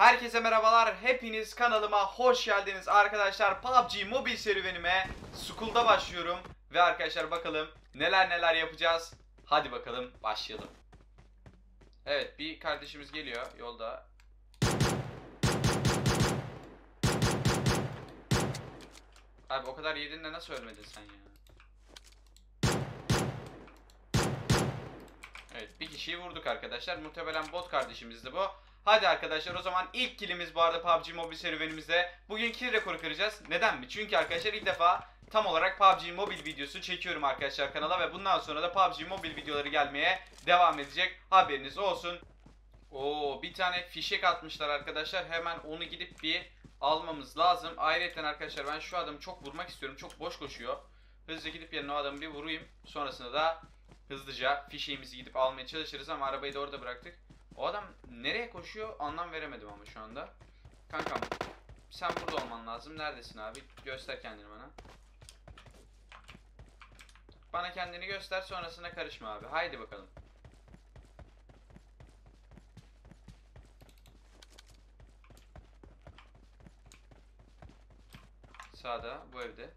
Herkese merhabalar. Hepiniz kanalıma hoş geldiniz arkadaşlar. PUBG Mobile serüvenime Skull'da başlıyorum. Ve arkadaşlar bakalım neler yapacağız. Hadi bakalım başlayalım. Evet, bir kardeşimiz geliyor yolda. Abi o kadar yedin de nasıl ölmedin sen ya? Evet, bir kişiyi vurduk arkadaşlar. Muhtemelen bot kardeşimizdi bu. Hadi arkadaşlar, o zaman ilk killimiz bu arada PUBG Mobile serüvenimizde. Bugün kill rekoru kıracağız. Neden mi? Çünkü arkadaşlar ilk defa tam olarak PUBG Mobile videosu çekiyorum arkadaşlar kanala. Ve bundan sonra da PUBG Mobile videoları gelmeye devam edecek. Haberiniz olsun. Oo, bir tane fişek atmışlar arkadaşlar. Hemen onu gidip bir almamız lazım. Ayrıca arkadaşlar ben şu adamı çok vurmak istiyorum. Çok boş koşuyor. Hızlıca gidip yerine o adamı bir vurayım. Sonrasında da hızlıca fişeğimizi gidip almaya çalışırız ama arabayı da orada bıraktık. O adam nereye koşuyor anlam veremedim ama şu anda. Kankam sen burada olman lazım. Neredesin abi? Göster kendini bana. Bana kendini göster, sonrasına karışma abi. Haydi bakalım. Sağda, bu evde.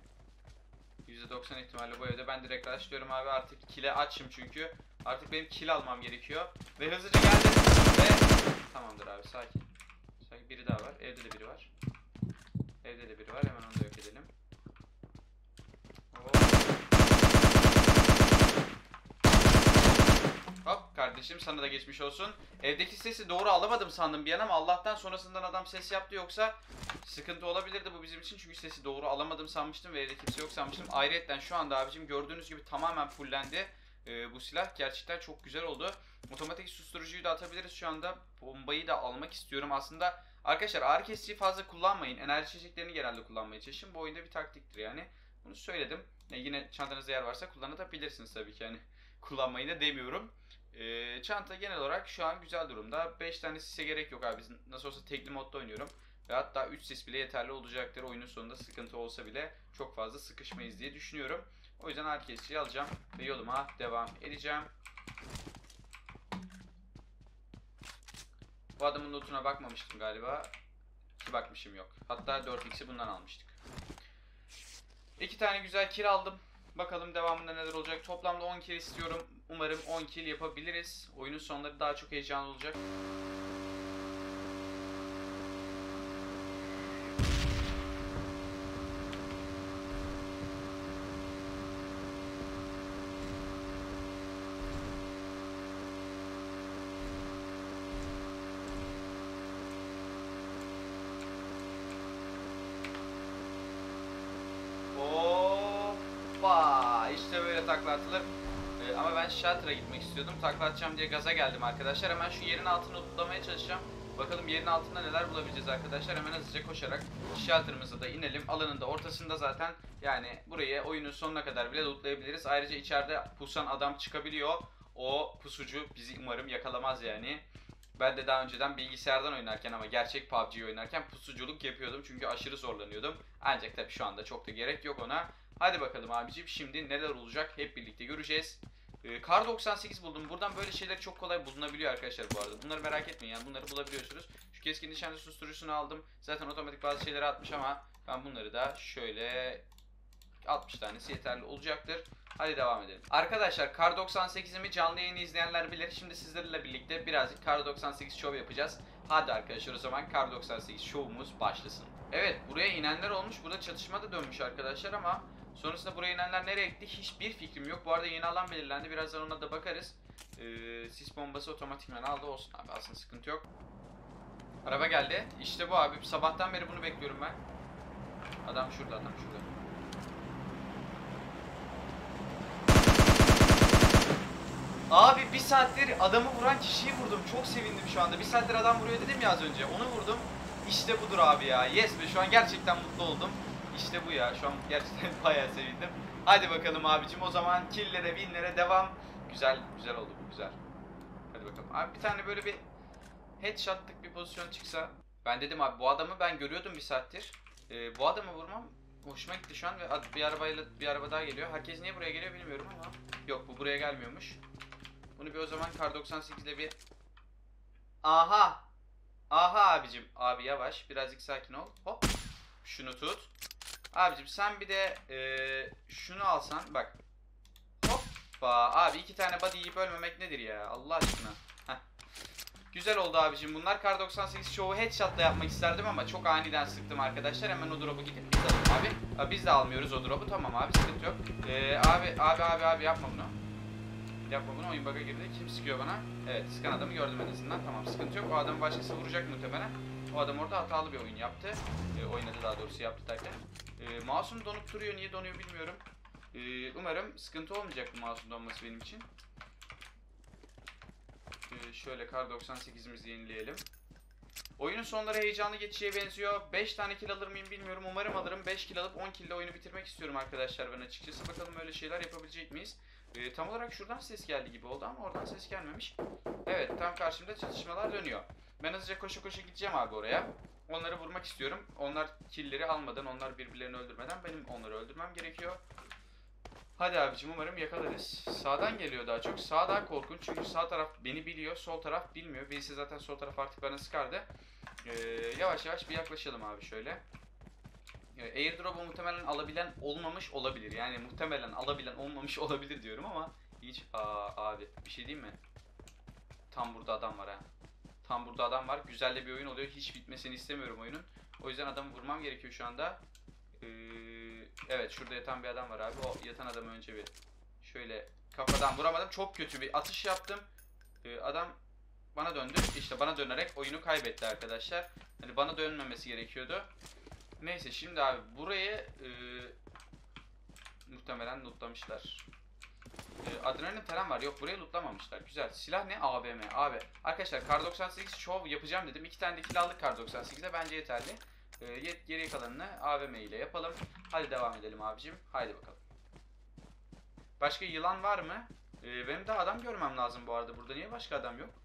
%90 ihtimalle bu evde. Ben direkt rushlıyorum abi. Artık kill'e açım çünkü. Artık benim kill almam gerekiyor. Ve hızlıca geldim. Ve tamamdır abi, sakin. Sakin, biri daha var. Evde de biri var. Evde de biri var. Hemen onu da yok edelim. Hop kardeşim, sana da geçmiş olsun. Evdeki sesi doğru alamadım sandım bir an ama Allah'tan sonrasından adam ses yaptı, yoksa sıkıntı olabilirdi bu bizim için. Çünkü sesi doğru alamadım sanmıştım ve evde kimse yok sanmıştım. Ayrıca şu anda abicim gördüğünüz gibi tamamen fullendi bu silah. Gerçekten çok güzel oldu. Otomatik susturucuyu da atabiliriz şu anda. Bombayı da almak istiyorum aslında. Arkadaşlar ağrı kesiciyi fazla kullanmayın. Enerji içeceklerini genelde kullanmaya çalışın. Bu oyunda bir taktiktir yani. Bunu söyledim. Yine çantanızda yer varsa kullanabilirsiniz tabii ki. Yani kullanmayı da demiyorum. Çanta genel olarak şu an güzel durumda. 5 tane sise gerek yok abi. Nasıl olsa tekli modda oynuyorum. Ve hatta 3 sis bile yeterli olacaktır. Oyunun sonunda sıkıntı olsa bile çok fazla sıkışmayız diye düşünüyorum. O yüzden herkesi alacağım ve yoluma devam edeceğim. Bu adamın lootuna bakmamıştım galiba. Ki bakmışım, yok. Hatta 4x'i bundan almıştık. 2 tane güzel kill aldım. Bakalım devamında neler olacak. Toplamda 10 kill istiyorum. Umarım 10 kill yapabiliriz. Oyunun sonları daha çok heyecanlı olacak. İşte böyle takla atılır. Ama ben shelter'a gitmek istiyordum. Takla atacağım diye gaza geldim arkadaşlar. Hemen şu yerin altını lootlamaya çalışacağım. Bakalım yerin altında neler bulabileceğiz arkadaşlar. Hemen hızlıca koşarak shelter'ımıza da inelim. Alanın da ortasında zaten. Yani burayı oyunun sonuna kadar bile lootlayabiliriz. Ayrıca içeride pusan adam çıkabiliyor. O pusucu bizi umarım yakalamaz yani. Ben de daha önceden bilgisayardan oynarken ama gerçek PUBG oynarken pusuculuk yapıyordum. Çünkü aşırı zorlanıyordum. Ancak tabii şu anda çok da gerek yok ona. Hadi bakalım abicim, şimdi neler olacak hep birlikte göreceğiz. Kar 98 buldum. Buradan böyle şeyler çok kolay bulunabiliyor arkadaşlar bu arada. Bunları merak etmeyin, yani bunları bulabiliyorsunuz. Şu keskin nişancı susturucusunu aldım. Zaten otomatik bazı şeyleri atmış ama ben bunları da şöyle 60 tanesi yeterli olacaktır. Hadi devam edelim. Arkadaşlar Kar 98'imi canlı yayını izleyenler bilir. Şimdi sizlerle birlikte birazcık Kar 98 show yapacağız. Hadi arkadaşlar, o zaman Kar 98 show'umuz başlasın. Evet, buraya inenler olmuş. Burada çatışma da dönmüş arkadaşlar ama sonrasında buraya inenler nereye gitti hiçbir fikrim yok. Bu arada yeni alan belirlendi. Birazdan ona da bakarız. Sis bombası otomatikman aldı, olsun abi, aslında sıkıntı yok. Araba geldi. İşte bu abi. Sabahtan beri bunu bekliyorum ben. Adam şurada, adam şurada. Abi bir saattir adamı vuran kişiyi vurdum. Çok sevindim şu anda. Bir saattir adam vuruyor dedim ya az önce. Onu vurdum. İşte budur abi ya. Yes be, şu an gerçekten mutlu oldum. İşte bu ya. Şu an gerçekten bayağı sevindim. Hadi bakalım abicim, o zaman kill'lere, win'lere devam. Güzel, güzel oldu bu, güzel. Hadi bakalım. Abi bir tane böyle bir headshot'lık bir pozisyon çıksa. Ben dedim abi, bu adamı ben görüyordum bir saattir. Bu adamı vurmam hoşuma gitti şu an ve bir araba daha geliyor. Herkes niye buraya geliyor bilmiyorum ama. Yok, bu buraya gelmiyormuş. Bunu bir o zaman Kar 98'de bir... Aha! Aha abicim. Abi yavaş. Birazcık sakin ol. Hop. Şunu tut. Abicim sen bir de şunu alsan. Bak. Hoppa. Abi 2 tane body yiyip ölmemek nedir ya? Allah aşkına. Heh. Güzel oldu abicim bunlar. Kar 98 şovu headshot'la yapmak isterdim ama çok aniden sıktım arkadaşlar. Hemen o drop'u gidip biz alalım abi. Biz de almıyoruz o drop'u. Tamam abi, sıkıntı yok. Abi yapma bunu. Yapma bunu, oyun bug'a girdi. Kim sıkıyor bana? Evet, sıkan adamı gördüm en azından. Tamam, sıkıntı yok. O adamı başkası vuracak muhtemelen. O adam orada hatalı bir oyun yaptı. Oynadı, daha doğrusu yaptı derken. Mouse'um donup duruyor. Niye donuyor bilmiyorum. Umarım sıkıntı olmayacak bu mouse'un donması benim için. Şöyle kar 98'imizi yenileyelim. Oyunun sonları heyecanlı geçişe benziyor. 5 tane kill alır mıyım bilmiyorum. Umarım alırım. 5 kill alıp 10 kill ile oyunu bitirmek istiyorum arkadaşlar ben açıkçası. Bakalım öyle şeyler yapabilecek miyiz? Tam olarak şuradan ses geldi gibi oldu ama oradan ses gelmemiş. Evet, tam karşımda çatışmalar dönüyor. Ben hızlıca koşa koşa gideceğim abi oraya. Onları vurmak istiyorum. Onlar killleri almadan, onlar birbirlerini öldürmeden benim onları öldürmem gerekiyor. Hadi abicim, umarım yakalarız. Sağdan geliyor daha çok. Sağ daha korkunç çünkü sağ taraf beni biliyor, sol taraf bilmiyor. Bilse zaten sol taraf artık bana sıkardı. Yavaş yavaş bir yaklaşalım abi şöyle. Airdrop'u muhtemelen alabilen olmamış olabilir. Yani muhtemelen alabilen olmamış olabilir diyorum ama hiç abi bir şey diyeyim mi? Tam burada adam var ha. Tam burada adam var. Güzel de bir oyun oluyor. Hiç bitmesini istemiyorum oyunun. O yüzden adamı vurmam gerekiyor şu anda. Evet, şurada yatan bir adam var abi. O yatan adamı önce bir şöyle kafadan vuramadım. Çok kötü bir atış yaptım. Adam bana döndü. İşte bana dönerek oyunu kaybetti arkadaşlar. Hani bana dönmemesi gerekiyordu. Neyse, şimdi abi burayı muhtemelen lootlamışlar. Adrenalin falan var. Yok, burayı lootlamamışlar. Güzel. Silah ne? AVM. Abi. Arkadaşlar kar 98 şov yapacağım dedim. 2 tane de kill aldık kar 98'e. Bence yeterli. Geriye kalanını AVM ile yapalım. Hadi devam edelim abicim. Haydi bakalım. Başka yılan var mı? Benim daha adam görmem lazım bu arada. Burada niye başka adam yok?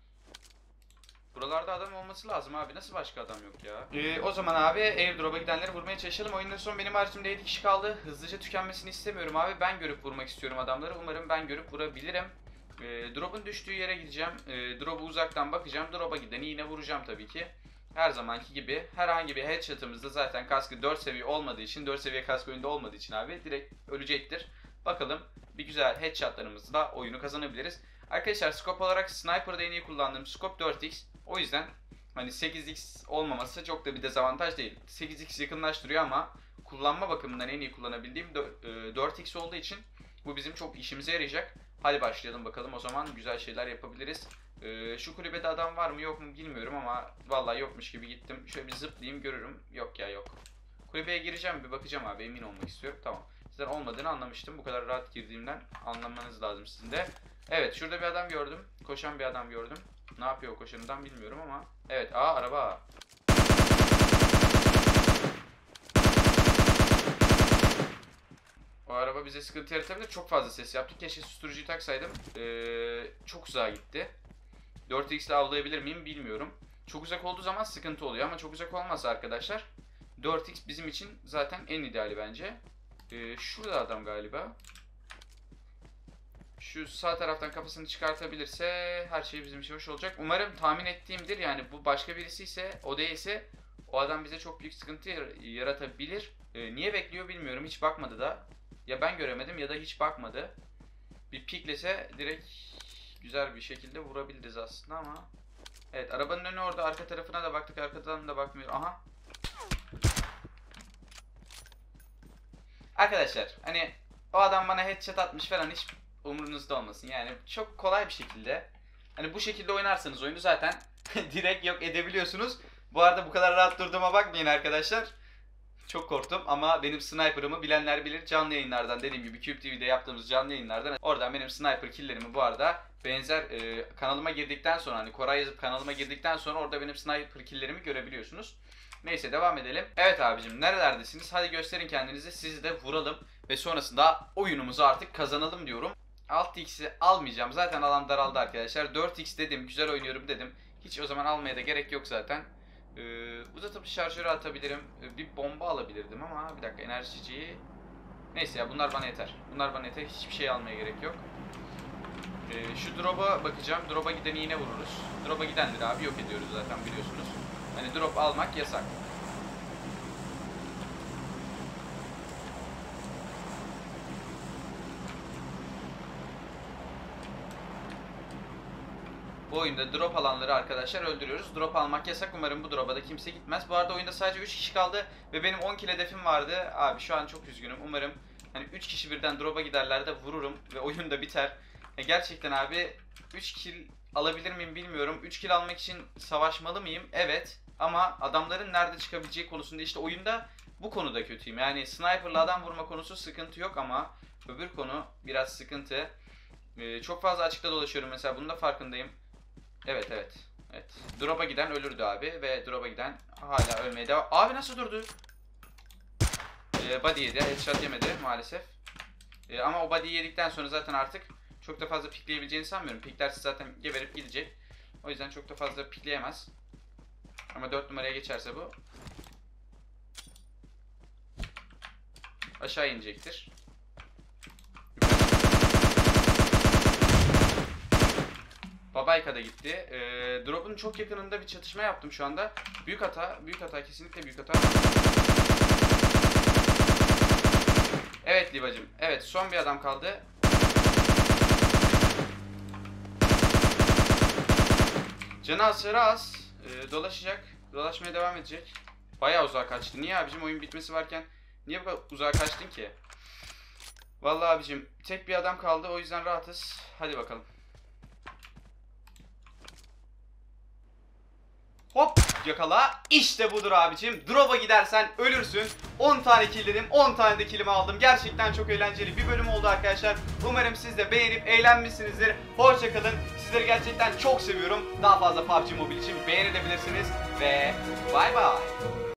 Buralarda adam olması lazım abi. Nasıl başka adam yok ya? O zaman abi airdrop'a gidenleri vurmaya çalışalım. Oyundan son benim haricimde 7 kişi kaldı. Hızlıca tükenmesini istemiyorum abi. Ben görüp vurmak istiyorum adamları. Umarım ben görüp vurabilirim. Drop'un düştüğü yere gideceğim. Drop'u uzaktan bakacağım. Drop'a gideni yine vuracağım tabii ki. Her zamanki gibi herhangi bir headshot'ımızda zaten kaskı 4 seviye olmadığı için, 4 seviye kask oyunda olmadığı için abi direkt ölecektir. Bakalım bir güzel headshot'larımızla oyunu kazanabiliriz. Arkadaşlar scope olarak sniper'da en iyi kullandığım scope 4x. O yüzden hani 8x olmaması çok da bir dezavantaj değil. 8x yakınlaştırıyor ama kullanma bakımından en iyi kullanabildiğim 4x olduğu için bu bizim çok işimize yarayacak. Hadi başlayalım bakalım, o zaman güzel şeyler yapabiliriz. Şu kulübede adam var mı yok mu bilmiyorum ama vallahi yokmuş gibi gittim. Şöyle bir zıplayayım, görürüm. Yok ya, yok. Kulübeye gireceğim, bir bakacağım abi, emin olmak istiyorum. Tamam. Zaten olmadığını anlamıştım. Bu kadar rahat girdiğimden anlamanız lazım sizin de. Evet, şurada bir adam gördüm. Koşan bir adam gördüm. Ne yapıyor o koşanından bilmiyorum ama. Evet, araba. O araba bize sıkıntı yaratabilir. Çok fazla ses yaptı. Keşke susturucuyu taksaydım. Çok uzağa gitti. 4x ile avlayabilir miyim bilmiyorum. Çok uzak olduğu zaman sıkıntı oluyor ama çok uzak olmazsa arkadaşlar 4x bizim için zaten en ideali bence. Şurada adam galiba. Şu sağ taraftan kafasını çıkartabilirse her şey bizim için hoş olacak. Umarım tahmin ettiğimdir. Yani bu başka birisi ise, o değilse o adam bize çok büyük sıkıntı yaratabilir. Niye bekliyor bilmiyorum. Hiç bakmadı da. Ya ben göremedim ya da hiç bakmadı. Bir piklese direkt güzel bir şekilde vurabiliriz aslında ama. Evet, arabanın önü orada. Arka tarafına da baktık. Arkadan da bakmıyor. Aha. Arkadaşlar hani o adam bana headshot atmış falan, hiç umurunuzda olmasın. Yani çok kolay bir şekilde, hani bu şekilde oynarsanız oyunu zaten direkt yok edebiliyorsunuz. Bu arada bu kadar rahat durduğuma bakmayın arkadaşlar. Çok korktum ama benim sniper'ımı bilenler bilir. Canlı yayınlardan, dediğim gibi Cube TV'de yaptığımız canlı yayınlardan oradan benim sniper killlerimi bu arada benzer kanalıma girdikten sonra, hani Koray yazıp kanalıma girdikten sonra orada benim sniper killlerimi görebiliyorsunuz. Neyse, devam edelim. Evet abicim, nerelerdesiniz? Hadi gösterin kendinizi, sizi de vuralım ve sonrasında oyunumuzu artık kazanalım diyorum. 6x'i almayacağım. Zaten alan daraldı arkadaşlar. 4x dedim, güzel oynuyorum dedim. Hiç o zaman almaya da gerek yok zaten. Uzatıp şarjörü atabilirim. Bir bomba alabilirdim ama bir dakika, enerjici. Neyse ya, bunlar bana yeter. Bunlar bana yeter. Hiçbir şey almaya gerek yok. Şu drop'a bakacağım. Drop'a gideni yine vururuz. Drop'a gidenleri abi yok ediyoruz zaten biliyorsunuz. Hani drop almak yasak. Bu oyunda drop alanları arkadaşlar öldürüyoruz. Drop almak yasak. Umarım bu drop'a da kimse gitmez. Bu arada oyunda sadece 3 kişi kaldı ve benim 10 kill hedefim vardı. Abi şu an çok üzgünüm. Umarım hani 3 kişi birden drop'a giderler de vururum ve oyun da biter. Gerçekten abi 3 kill alabilir miyim bilmiyorum. 3 kill almak için savaşmalı mıyım? Evet. Ama adamların nerede çıkabileceği konusunda işte oyunda bu konuda kötüyüm. Yani sniper'la adam vurma konusu sıkıntı yok ama öbür konu biraz sıkıntı. Çok fazla açıkta dolaşıyorum mesela, bunun da farkındayım. Evet. Drop'a giden ölürdü abi ve drop'a giden hala ölmeye devam. Abi nasıl durdu? Body yedi. Headshot yemedi maalesef. Ama o body'yi yedikten sonra zaten artık çok da fazla pikleyebileceğini sanmıyorum. Piklerse zaten geberip gidecek. O yüzden çok da fazla pikleyemez. Ama 4 numaraya geçerse bu aşağı inecektir. Babayka da gitti. Drop'un çok yakınında bir çatışma yaptım şu anda. Büyük hata, kesinlikle büyük hata. Evet Libacım. Evet, son bir adam kaldı. Canı hasarı az. Dolaşacak. Dolaşmaya devam edecek. Bayağı uzağa kaçtı. Niye abicim, oyun bitmesi varken niye bu kadar uzağa kaçtın ki? Vallahi abicim tek bir adam kaldı, o yüzden rahatız. Hadi bakalım. Hop yakala. İşte budur abicim. Drop'a gidersen ölürsün. 10 tane kill dedim. 10 tane de killimi aldım. Gerçekten çok eğlenceli bir bölüm oldu arkadaşlar. Umarım siz de beğenip eğlenmişsinizdir. Hoşçakalın. Sizleri gerçekten çok seviyorum. Daha fazla PUBG Mobile için beğenebilirsiniz. Ve bay bay.